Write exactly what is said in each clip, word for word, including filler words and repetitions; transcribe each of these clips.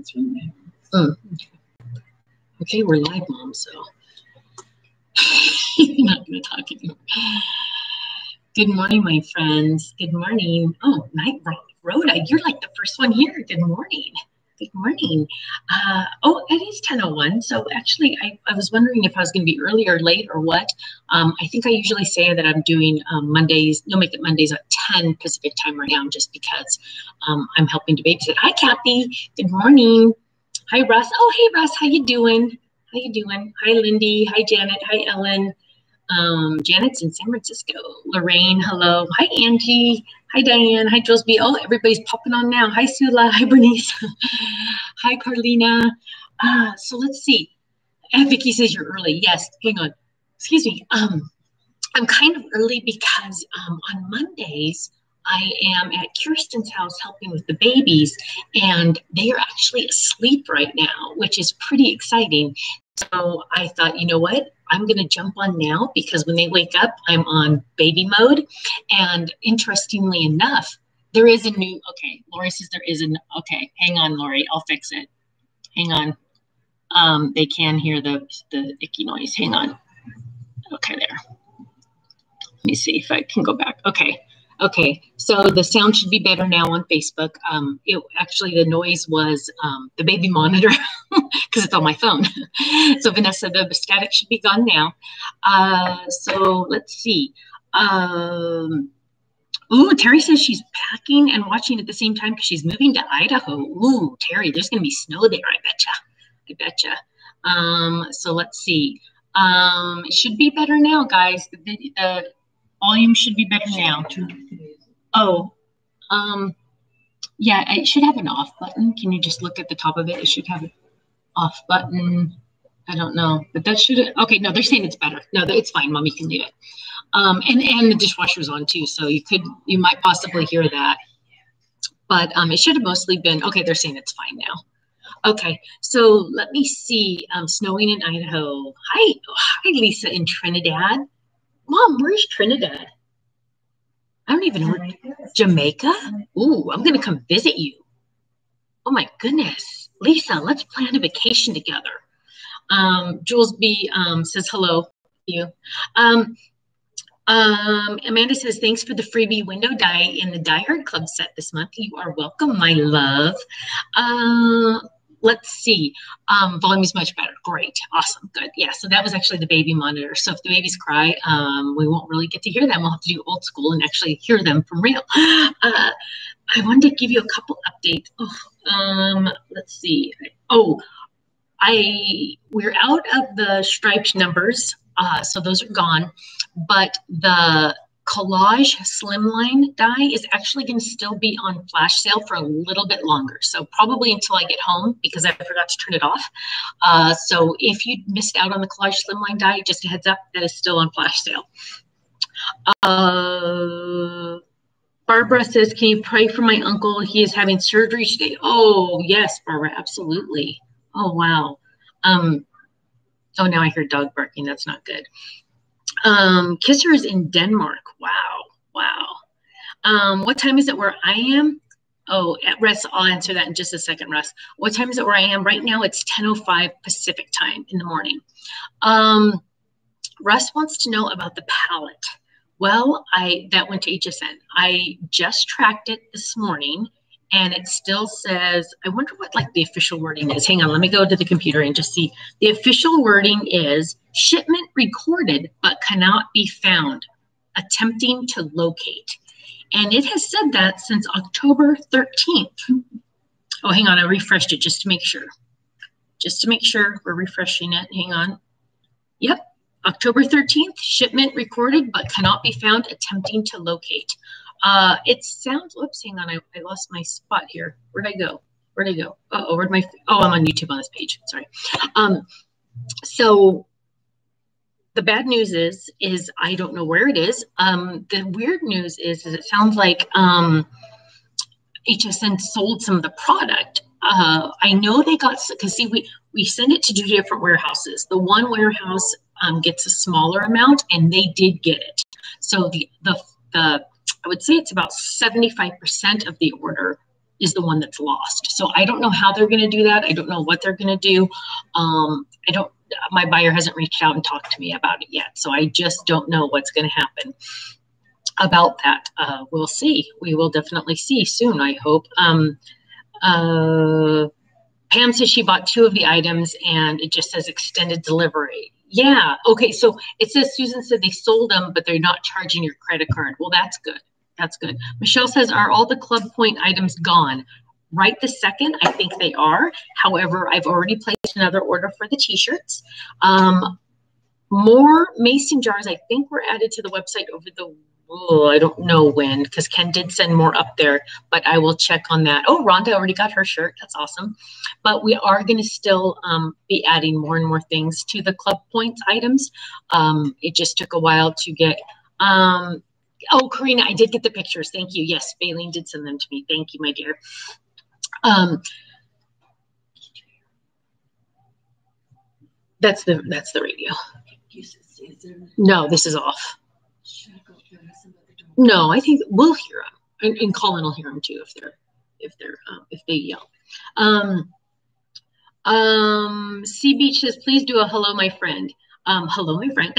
Mm. Okay, we're live, Mom, so you're not going to talk anymore. Good morning, my friends. Good morning. Oh, Night Rhoda, you're like the first one here. Good morning. Good morning. Uh, oh, it is ten oh one. So actually, I, I was wondering if I was going to be early or late or what. Um, I think I usually say that I'm doing um, Mondays, No Make It Mondays at ten Pacific time right now, just because um, I'm helping to babysit. Hi, Kathy. Good morning. Hi, Russ. Oh, hey, Russ. How you doing? How you doing? Hi, Lindy. Hi, Janet. Hi, Ellen. Um, Janet's in San Francisco. Lorraine, hello. Hi, Angie. Hi, Diane. Hi, Jules B. Oh, everybody's popping on now. Hi, Sula. Hi, Bernice. Hi, Carlina. Uh, so let's see. And Vicky says you're early. Yes, hang on. Excuse me. Um, I'm kind of early because um, on Mondays, I am at Kirsten's house helping with the babies, and they are actually asleep right now, which is pretty exciting. So I thought, you know what? I'm going to jump on now because when they wake up, I'm on baby mode. And interestingly enough, there is a new, okay, Lori says there is an, okay, hang on, Lori, I'll fix it. Hang on. Um, they can hear the, the icky noise. Hang on. Okay, there. Let me see if I can go back. Okay. Okay, so the sound should be better now on Facebook. Um, it, actually, the noise was um, the baby monitor because it's on my phone. So Vanessa, the static should be gone now. Uh, so let's see. Um, ooh, Terry says she's packing and watching at the same time because she's moving to Idaho. Ooh, Terry, there's going to be snow there, I betcha. I betcha. Um, so let's see. Um, it should be better now, guys. The, the volume should be better now. Oh, um, yeah, it should have an off button. Can you just look at the top of it? It should have an off button. I don't know, but that should, okay, no, they're saying it's better. No, it's fine, Mommy can leave it. Um, and, and the dishwasher's on too, so you could, you might possibly hear that. But um, it should have mostly been, okay, they're saying it's fine now. Okay, so let me see, um, snowing in Idaho. Hi, hi, Lisa in Trinidad. Mom, where's Trinidad? I don't even know. Jamaica? Jamaica? Ooh, I'm going to come visit you. Oh, my goodness. Lisa, let's plan a vacation together. Um, Jules B. Um, says hello to you. Um, um, Amanda says, thanks for the freebie window dye in the Die Hard Club set this month. You are welcome, my love. Uh, let's see. Um, volume is much better. Great. Awesome. Good. Yeah. So that was actually the baby monitor. So if the babies cry, um, we won't really get to hear them. We'll have to do old school and actually hear them from real. Uh, I wanted to give you a couple updates. Oh, um, let's see. Oh, I we're out of the striped numbers. Uh, so those are gone. But the Collage Slimline die is actually going to still be on flash sale for a little bit longer. So probably until I get home because I forgot to turn it off. Uh, so if you missed out on the Collage Slimline die, just a heads up, that is still on flash sale. Uh, Barbara says, can you pray for my uncle? He is having surgery today. Oh, yes, Barbara, absolutely. Oh, wow. Um, oh, now I hear dog barking. That's not good. Um, Kisser is in Denmark. Wow. Wow. Um, what time is it where I am? Oh, at Russ, I'll answer that in just a second, Russ. What time is it where I am? Right now it's ten oh five Pacific time in the morning. Um, Russ wants to know about the palette. Well, I that went to H S N. I just tracked it this morning and it still says, I wonder what like the official wording is. Hang on, let me go to the computer and just see. The official wording is shipment recorded but cannot be found, attempting to locate. And it has said that since October thirteenth. Oh, hang on, I refreshed it just to make sure. Just to make sure we're refreshing it. Hang on. Yep, October thirteenth, shipment recorded but cannot be found, attempting to locate. Uh, it sounds, whoops, hang on, I, I lost my spot here. Where'd I go? Where'd I go? Uh-oh, where'd my, oh, I'm on YouTube on this page, sorry. Um, so the bad news is, is I don't know where it is. Um, the weird news is, is it sounds like um, H S N sold some of the product. Uh, I know they got, because see, we, we send it to two different warehouses. The one warehouse um, gets a smaller amount and they did get it. So the, the, the, I would say it's about seventy-five percent of the order is the one that's lost. So I don't know how they're going to do that. I don't know what they're going to do. Um, I don't, my buyer hasn't reached out and talked to me about it yet. So I just don't know what's going to happen about that. Uh, we'll see. We will definitely see soon, I hope. Um, uh, Pam says she bought two of the items and it just says extended delivery. Yeah. Okay. So it says Susan said they sold them, but they're not charging your credit card. Well, that's good. That's good. Michelle says, are all the Club Point items gone? Right this second, I think they are. However, I've already placed another order for the t-shirts. Um, more mason jars, I think, were added to the website over the, oh, I don't know when, because Ken did send more up there, but I will check on that. Oh, Rhonda already got her shirt. That's awesome. But we are going to still um, be adding more and more things to the Club Points items. Um, it just took a while to get... Um, Oh, Karina, I did get the pictures. Thank you. Yes, Baleen did send them to me. Thank you, my dear. Um, that's the that's the radio. No, this is off. No, I think we'll hear them, and, and Colin will hear them too if they're if they're um, if they yell. Um, um, Sea Beach says, please do a hello, my friend. Um, hello, my friend.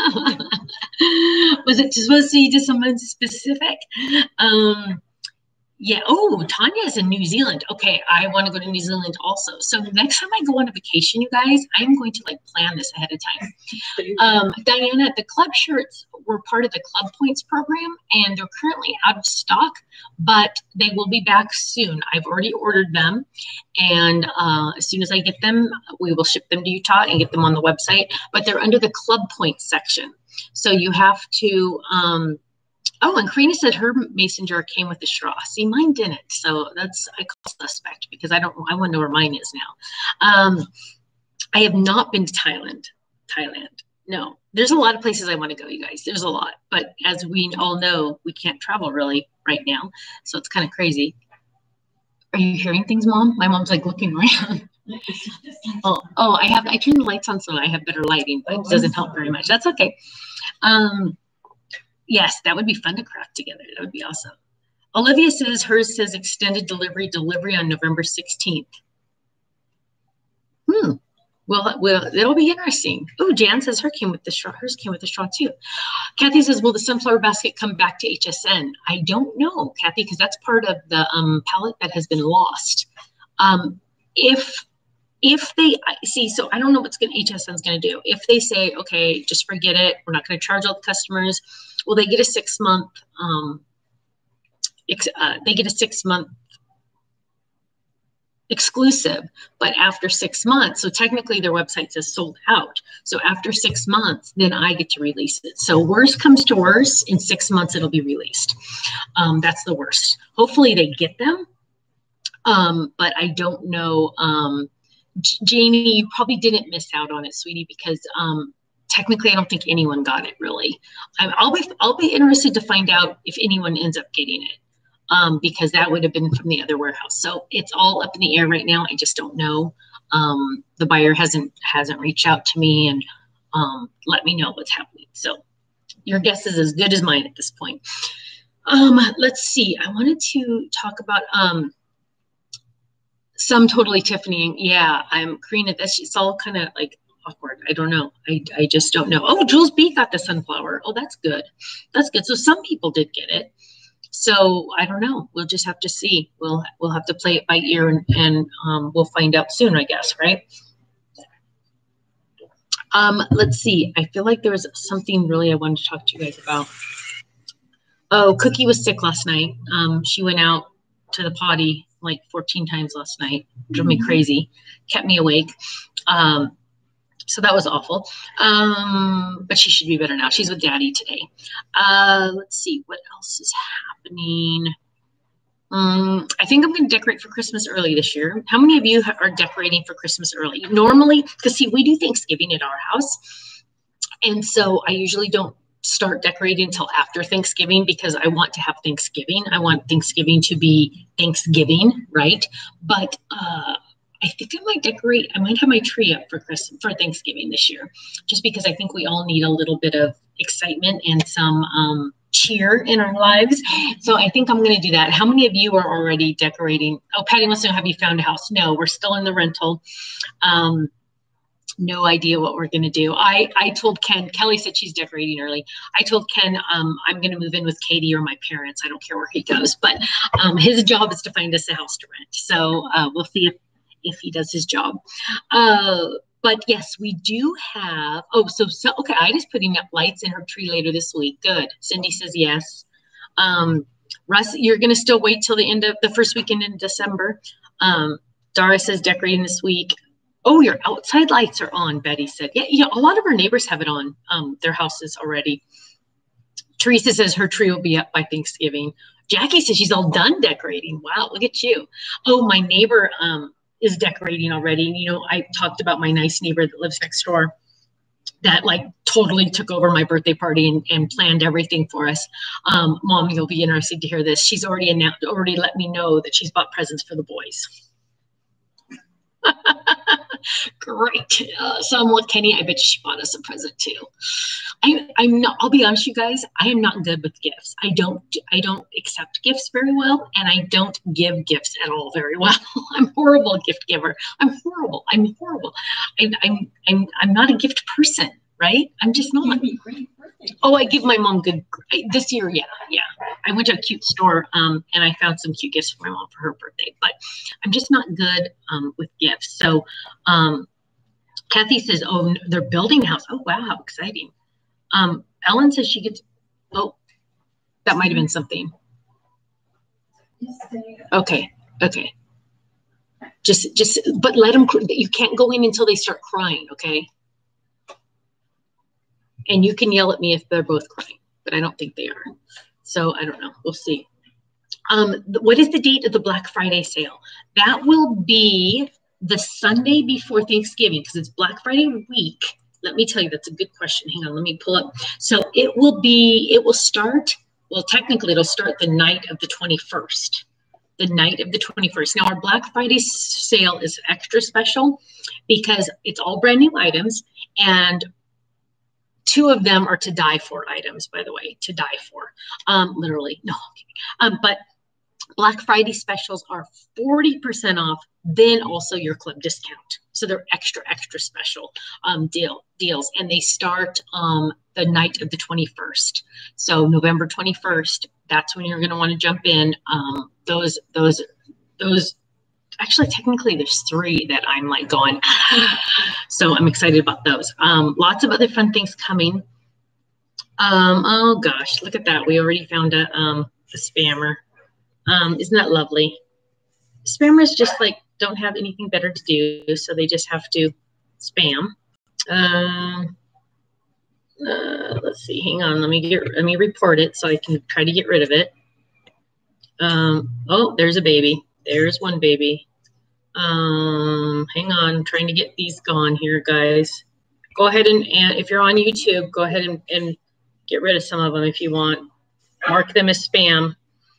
Was it supposed to be to someone specific? Um, yeah. Oh, Tanya's in New Zealand. Okay, I want to go to New Zealand also. So next time I go on a vacation, you guys, I'm going to like plan this ahead of time. Um, Diana, the club shirts were part of the Club Points program, and they're currently out of stock, but they will be back soon. I've already ordered them, and uh, as soon as I get them, we will ship them to Utah and get them on the website. But they're under the Club Points section, so you have to. Um, Oh, and Karina said her mason jar came with a straw. See, mine didn't. So that's, I call suspect because I don't, I want to know where mine is now. Um, I have not been to Thailand. Thailand. No, there's a lot of places I want to go, you guys. There's a lot. But as we all know, we can't travel really right now. So it's kind of crazy. Are you hearing things, Mom? My mom's like looking around. oh, oh, I have, I turned the lights on so I have better lighting, but it doesn't help very much. That's okay. Um, Yes, that would be fun to craft together. That would be awesome. Olivia says hers says extended delivery, delivery on November sixteenth. Hmm. Well, well, it'll be interesting. Oh, Jan says her came with the straw. Hers came with the straw too. Kathy says, will the sunflower basket come back to H S N? I don't know, Kathy, because that's part of the um, pallet that has been lost. Um, if If they see, so I don't know what's going H S N is going to do. If they say, okay, just forget it, we're not going to charge all the customers. Well, they get a six month, um, ex, uh, they get a six month exclusive, but after six months, so technically their website says sold out. So after six months, then I get to release it. So worst comes to worst, in six months, it'll be released. Um, that's the worst. Hopefully they get them. Um, but I don't know, um, Jamie, you probably didn't miss out on it, sweetie, because um, technically I don't think anyone got it really. I'm, I'll be I'll be interested to find out if anyone ends up getting it, um, because that would have been from the other warehouse. So it's all up in the air right now. I just don't know. Um, the buyer hasn't hasn't reached out to me and um, let me know what's happening. So your guess is as good as mine at this point. Um, let's see. I wanted to talk about. Um, Some totally Tiffany. Yeah, I'm Karina. That's it's all kind of like awkward. I don't know. I, I just don't know. Oh, Jules B got the sunflower. Oh, that's good. That's good. So some people did get it. So I don't know. We'll just have to see. We'll we'll have to play it by ear and, and um, we'll find out soon, I guess, right? Um, let's see. I feel like there was something really I wanted to talk to you guys about. Oh, Cookie was sick last night. Um, she went out to the potty like fourteen times last night. Drove me crazy, kept me awake. Um, so that was awful. Um, but she should be better now. She's with Daddy today. Uh, let's see what else is happening. Um, I think I'm going to decorate for Christmas early this year. How many of you are decorating for Christmas early? Normally, because see, we do Thanksgiving at our house. And so I usually don't start decorating until after Thanksgiving because I want to have Thanksgiving. I want Thanksgiving to be Thanksgiving, right? But uh, I think I might decorate. I might have my tree up for Christmas, for Thanksgiving this year, just because I think we all need a little bit of excitement and some um, cheer in our lives. So I think I'm going to do that. How many of you are already decorating? Oh, Patty wants to know, have you found a house? No, we're still in the rental. Um, no idea what we're going to do. I, I told Ken, Kelly said she's decorating early. I told Ken um, I'm going to move in with Katie or my parents. I don't care where he goes, but um, his job is to find us a house to rent. So uh, we'll see if, if he does his job. Uh, but yes, we do have, oh, so, so, okay, Ida's putting up lights in her tree later this week. Good. Cindy says yes. Um, Russ, you're going to still wait till the end of the first weekend in December. Um, Dara says decorating this week. Oh, your outside lights are on, Betty said. Yeah, yeah, a lot of our neighbors have it on um, their houses already. Teresa says her tree will be up by Thanksgiving. Jackie says she's all done decorating. Wow, look at you. Oh, my neighbor um, is decorating already. You know, I talked about my nice neighbor that lives next door that like totally took over my birthday party and, and planned everything for us. Um, Mom, you'll be interested to hear this. She's already announced, already let me know that she's bought presents for the boys. Great. Uh, so I'm with Kenny. I bet she bought us a present too. I, I'm not, I'll be honest, you guys, I am not good with gifts. I don't, I don't accept gifts very well. And I don't give gifts at all very well. I'm a horrible gift giver. I'm horrible. I'm horrible. I, I'm, I'm, I'm not a gift person, right? I'm just not. Oh, I give my mom good, this year. Yeah. Yeah. I went to a cute store um, and I found some cute gifts for my mom for her birthday, but I'm just not good um, with gifts. So um, Kathy says, oh, they're building a house. Oh, wow. Exciting. Um, Ellen says she gets, oh, that might've been something. Okay. Okay. Just, just, but let them, you can't go in until they start crying. Okay. And you can yell at me if they're both crying, but I don't think they are. So I don't know. We'll see. Um, what is the date of the Black Friday sale? That will be the Sunday before Thanksgiving because it's Black Friday week. Let me tell you, that's a good question. Hang on, let me pull up. So it will be, it will start, well, technically it'll start the night of the twenty-first. The night of the twenty-first. Now our Black Friday sale is extra special because it's all brand new items and two of them are to die for items, by the way, to die for, um, literally, no, um, but Black Friday specials are forty percent off, then also your club discount. So they're extra, extra special um, deal deals. And they start um, the night of the twenty-first. So November twenty-first, that's when you're going to want to jump in. Um, those, those, those, actually, technically there's three that I'm like going, so I'm excited about those. Um, lots of other fun things coming. Um, oh gosh, look at that. We already found a, um, a spammer. Um, isn't that lovely? Spammers just like don't have anything better to do, so they just have to spam. Um, uh, let's see. Hang on. Let me get. Let me report it so I can try to get rid of it. Um, oh, there's a baby. There's one baby. Um, hang on. I'm trying to get these gone here, guys. Go ahead and, and if you're on YouTube, go ahead and, and get rid of some of them if you want. Mark them as spam.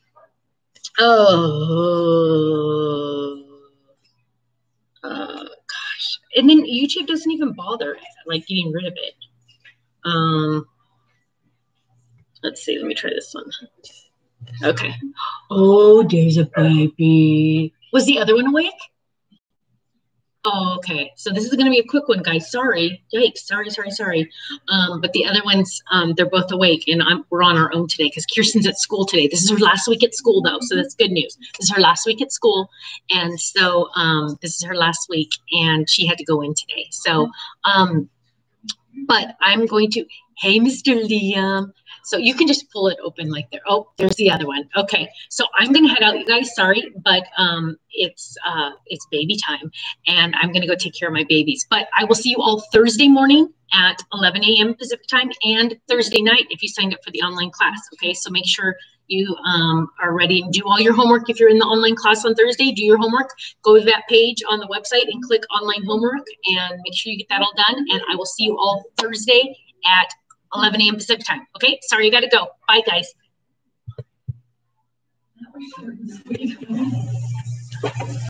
Oh, uh, gosh. And then YouTube doesn't even bother like getting rid of it. Um, let's see. Let me try this one. Okay. Oh, there's a baby. Was the other one awake? Oh, okay. So this is going to be a quick one, guys. Sorry. Yikes. Sorry, sorry, sorry. Um, but the other ones, um, they're both awake, and I'm, we're on our own today because Kirsten's at school today. This is her last week at school, though, so that's good news. This is her last week at school, and so um, this is her last week, and she had to go in today. So, um, but I'm going to, hey, Mister Liam. So you can just pull it open like there. Oh, there's the other one. Okay, so I'm gonna head out, you guys. Sorry, but um, it's uh, it's baby time, and I'm gonna go take care of my babies. But I will see you all Thursday morning at eleven A M Pacific time, and Thursday night if you signed up for the online class. Okay, so make sure you um, are ready and do all your homework. If you're in the online class on Thursday, do your homework. Go to that page on the website and click online homework, and make sure you get that all done. And I will see you all Thursday at eleven A M Pacific time. Okay, sorry, you got to go. Bye, guys.